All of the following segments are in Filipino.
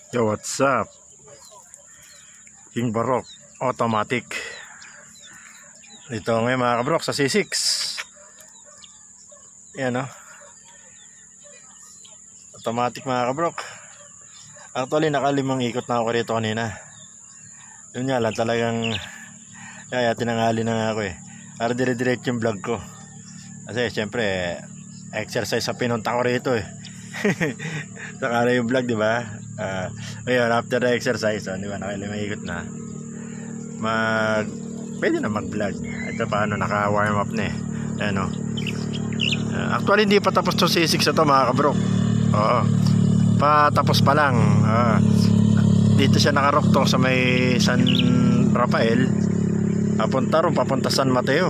Yo, what's up? King Barok automatic. Dito ngayon mga kabrok sa C6. Yan o. Automatic mga kabrok. Actually nakalimang ikot na ako rito kanina. Yun nga lang talagang tinanghali na nga ako eh. Para dire-diretso yung vlog ko. Kasi syempre exercise sa pinunta ko rito eh. Saka na yung vlog, di ba? Ngayon, after the exercise, di ba, nakalimang ikot na. Pwede na mag-vlog. Ito paano, naka-warm up na eh. Ano? Actually, hindi pa tapos to C6 ito mga kabrok. Oo. Patapos pa lang. Dito siya nakarock sa may San Rafael. Papunta San Mateo.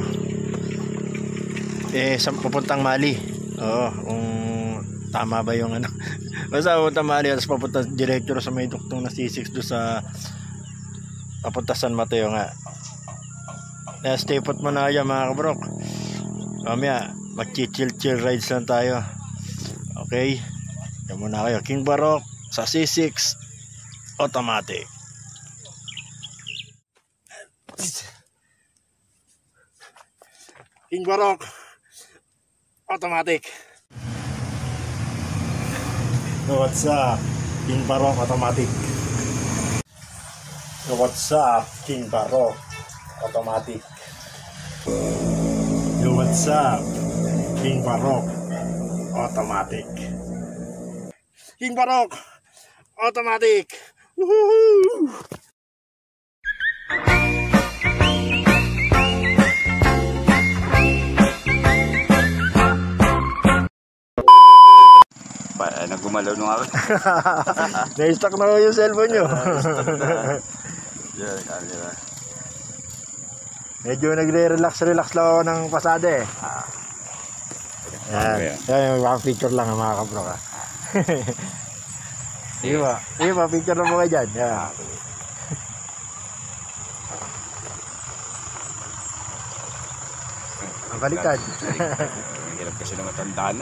Pupuntang Mali. Oo, kung tama ba yung ano. Basta pupunta Mali, tapos papunta director sa may duktong na C6 do sa papunta San Mateo nga. Stay put mo na yan mga kabrok. Mamaya mag-chill rides lang tayo. Okay, yan muna kayo. King Barok sa C6 automatic. King Barok automatic. What's up? King Barok automatic. What's up? King Barok automatic. Yo, what's up? King Barok automatic. King Barok automatic. Woohoo! Nagumalaw nung ako. Na-stuck na yung cellphone nyo. Medyo nagre-relax lang ako ng pasada eh. Yan, mga picture lang mga kabro ka. Sige ba, picture lang mo kayo dyan. Yan. Ang baliktad. Hirap kasi na matanda na.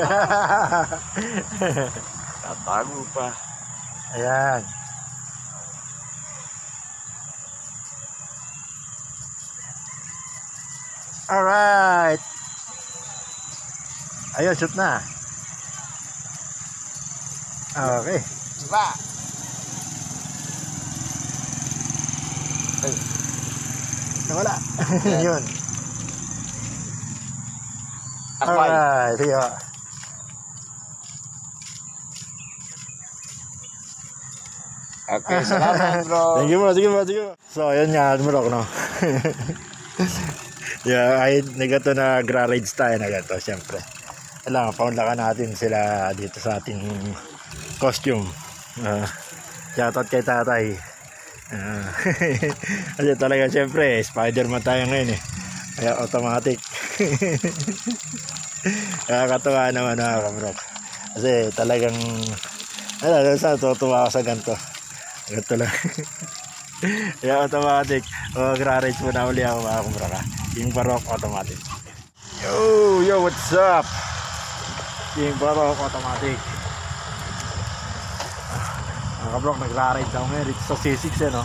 Tatago pa. Ayan. Alright. Ayun, shoot na. Okay. Diba? Ay. Nawala. Yun. Alright, sige ba. Okay, salamat bro. Sige mo. So, ayun nga, bro, no? Nagato na gra-rides tayo na gato, syempre. Kailangan, paunlakan natin sila dito sa ating costume. Shoutout kay tatay. Kasi talaga, syempre, Spider-Man tayo ngayon eh. Kaya automatic. Nakakatuwa naman mga kabrok. Kasi talagang tutuwa ako sa ganito. Ganito lang. Kaya automatic. Gra-rides mo na uli ako mga kabrok. King Barok automatic. Yo, what's up? King Barok automatic. Mga kabrok, nagra-rides ako ngayon. Rito sa C6 no?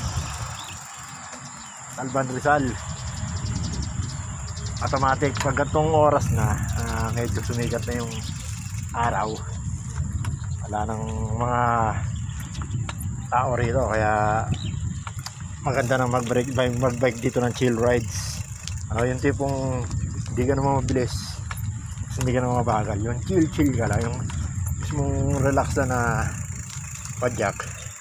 Alban Rizal. Automatic. Pag ganitong oras na medyo sumigat na yung araw, wala nang mga tao rito, kaya maganda nang mag-bike dito ng chill rides. Yung tipong hindi ka naman mabilis, hindi ka naman mabagal, yung chill ka lang, yung mismong relax na padyak.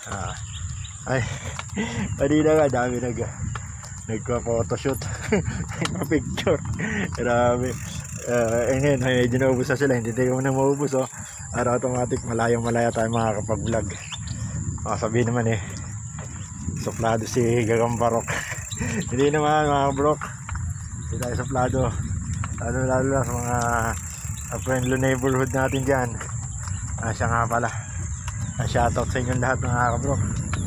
Kanina nga dami nagpa-photoshoot. Nagpa-picture. Grabe. Ngayon, medyo naubos na sila. Hindi tayo na maubos. Automatic, malayang-malaya tayo makakapag-vlog. Sabihin naman suplado si Gagang Barok. Hindi naman mga brok. Hindi tayo suplado. Lalo lang sa mga friendly neighborhood natin dyan. Siya nga pala. Shoutout sa inyong lahat mga kabrok.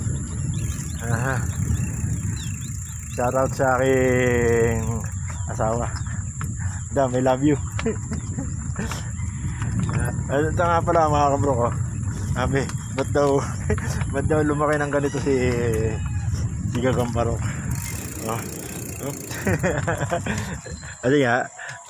Shoutout sa aking asawa. I love you. Ito nga pala mga kabro ko. Sabi, ba't daw lumaki ng ganito si Gagambarok. Oh. Oh. Kasi nga,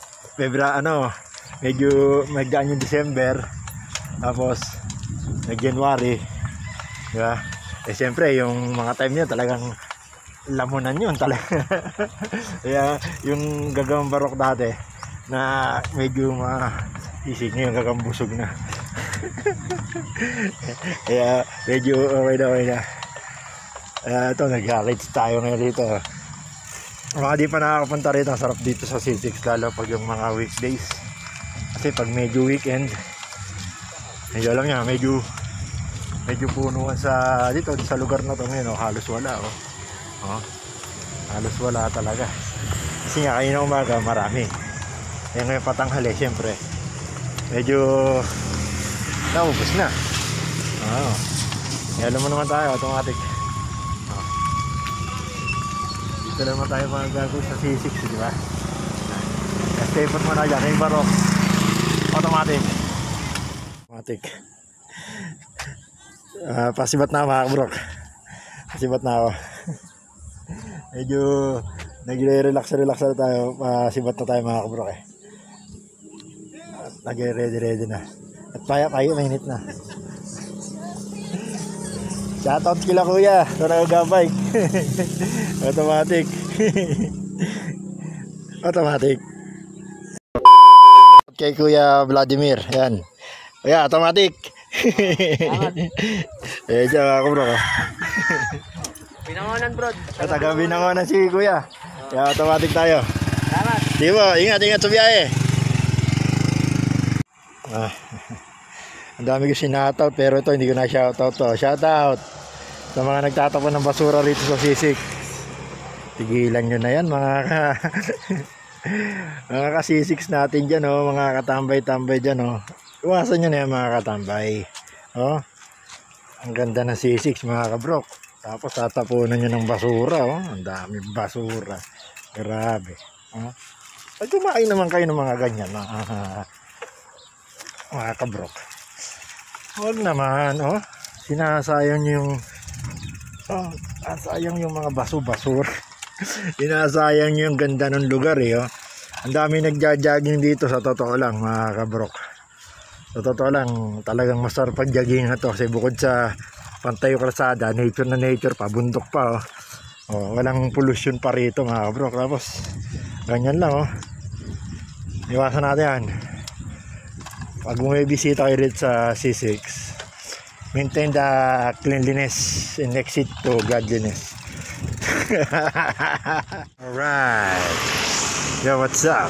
medyo magdaan yung December, tapos nag-January, diba? Eh siyempre, yung mga time niya talagang lamunan yun talaga. Kaya yung Gagambarok dati na medyo isig niya yung gagambusog na. Kaya medyo okay na. Ito, nag-highlights tayo ngayon dito. Mga di pa nakakapunta rito, ang sarap dito sa C6 lalo pag yung mga weekdays. Kasi pag medyo weekend, alam niya, medyo punuan dito sa lugar na to ngayon, halos wala. Halos wala talaga. Kasi nga kanina umaga marami. Kaya ngayon patanghali, siyempre medyo naubos na. Kaya alam mo naman tayo, automatic. Dito naman tayo mga gago sa C6, di ba? Stay put mo na dyan, yung barok. Automatic. Pasibat na mga kabrok. Pasibat na ako. Medyo nagre-relax na tayo. Pasibat na tayo mga kabrok eh. Nagre-ready na. At payo mainit na. Shoutout kila kuya sa nagagabike. Automatic. Automatic. Kay Kuya Vladimir. Yan. Kuya, automatic. Diyan ako bro. Binangonan bro. Taga binangonan si Kuya. Kaya automatic tayo. Salamat. Di ba? Ingat sa biyahe. Ang dami ko sinataw pero ito hindi ko na shoutout to. Shoutout sa mga nagtatapon ng basura rito sa C6. Tigilan nyo na yan mga mga ka-C6 natin dyan, mga katambay-tambay dyan. Iwasan nyo na yan mga katambay. Ang ganda ng C6 mga kabrok. Tapos tatapunan nyo ng basura. Ang dami basura. Grabe. Pag kumain naman kayo ng mga ganyan mga kabrok, huwag naman. Sinasayang yung sayang yung mga basura. Sinasayang yung ganda ng lugar Ang dami nagja-jogging dito sa totoo lang mga kabrok. Sa totoo lang talagang masarap ang jogging na to kasi bukod sa pantay kalsada, nature na nature pa, bundok pa walang pollution pa rito mga kabrok. Tapos ganyan lang iwasan natin yan. Pag bumibisita kayo dito sa C6, maintain the cleanliness and exit to godliness. Alright. Yo, what's up?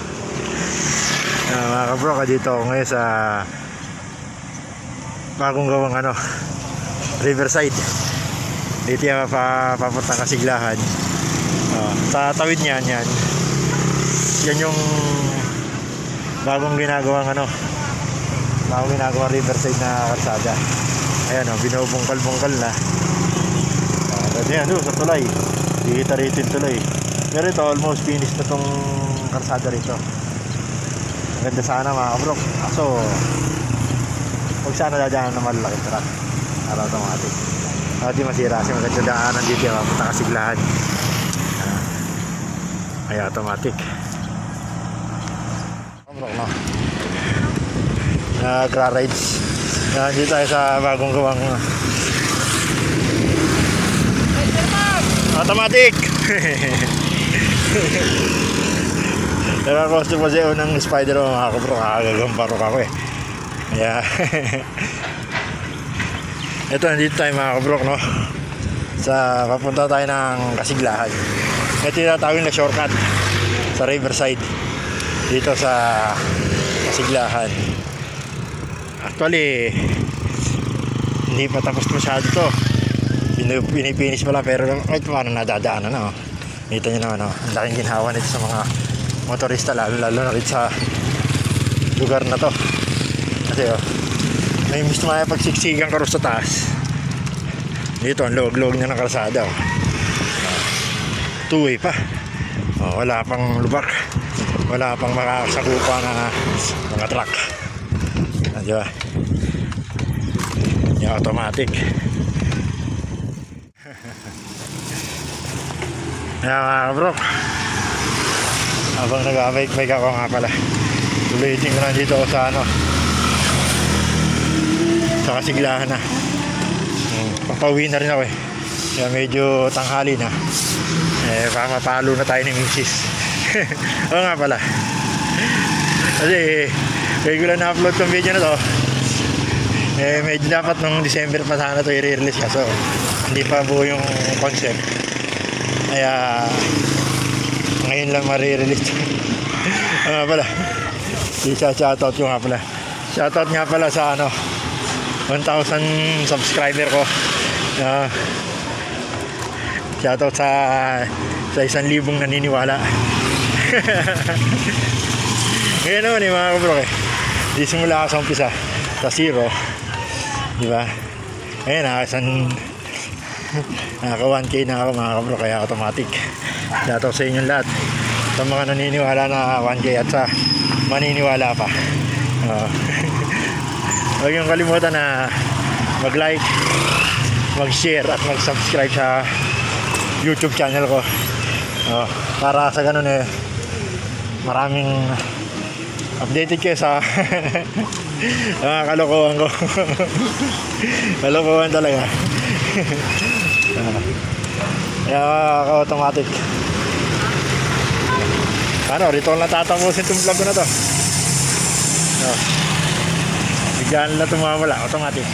Mga kabro, dito ako ngayon sa bagong gawang Riverside. Dito yung papuntang Kasiglahan. Sa tawid niyan yan yung bagong ginagawang Riverside na kalsada. Ayan binubungkal-bungkal na. Yan sa tulay. Dikita rito yung tulay. Pero ito almost finished na tong kalsada rito. Maganda sana mga kabrok. So huwag sana dadaanan na malalaki truck para automatic. Di masira kasi maganda daanan dito yung papunta Kasiglahan. Ay automatic. Kabrok nagra-rides. Dito tayo sa bagong gawang automatic. Nakakosto pa siya ng spider mga kabro. Kagagambarok ako Kaya ito, nandito tayo mga kabro papunta tayo ng Kasiglahan. Ito yung tinatawag na shortcut sa Riverside dito sa Kasiglahan. Actually hindi pa tapos masyado to. Pinipinis pala pero kahit paano nadadaanan Dito nyo naman ang laking ginhawa nito sa mga motorista lalo na rin sa lugar na to. Kasi may gusto maya pagsiksikan ka rin sa taas. Dito ang log-log niya ng kalsada two-way pa. Wala pang lubak, wala pang makakasakupa na mga truck. Diba? Yung automatic. Kaya mga bro, habang nag-bike ako nga pala, ulitin ko lang dito sa ano, sa Kasiglahan na. Papauwi na rin ako eh. Kaya medyo tanghali na. Mapalo na tayo ng misis. Oo nga pala. Kasi regular na upload tong video na to. Medyo dapat nung December pa sana to i-release ka. So hindi pa buo yung concept. Kaya ngayon lang ma-release. Oo nga pala. Shoutout yung nga pala. Shoutout nga pala sa ano, 1,000 subscriber ko. Shoutout sa 1,000 naniniwala. Ngayon naman mga kabrok di simula ako sa umpisa sa 0, di ba? Ngayon naka 1K na ako mga kabrok, kaya automatic. Shoutout sa inyong lahat, sa mga naniniwala na 1K at sa maniniwala pa. Huwag niyong kalimutan na mag-like, mag-share at mag-subscribe sa YouTube channel ko. Para sa ganun maraming updated kayo sa kalokohan ko. Kalokohan talaga. Kaya automatic. Ano, rito lang tatapusin itong vlog ko na to. Bigyan na tumawala, automatic.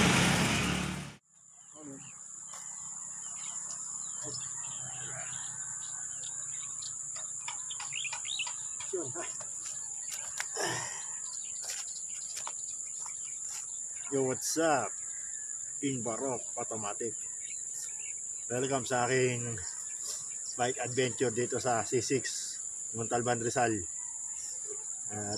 Yo, what's up? King Barok Automatic. Welcome sa aking bike adventure dito sa C6 Montalban, Rizal. At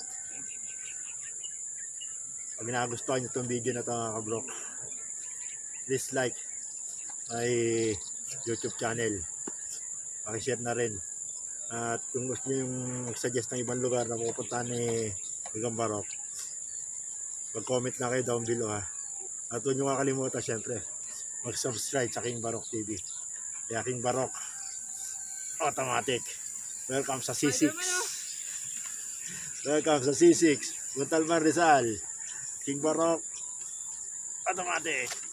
pag nagustuhan nyo itong video na ito mga kabrok, please like my YouTube channel, pakishare na rin. At kung gusto nyo yung suggest ng ibang lugar na pupuntahan ni King Barok, mag-comment na kayo down below ha. At huwag nyo kakalimutan syempre mag-subscribe sa King Barok TV. Kaya King Barok Automatic. Welcome sa C6. Welcome sa C6 Montalban, Rizal. King Barok Automatic.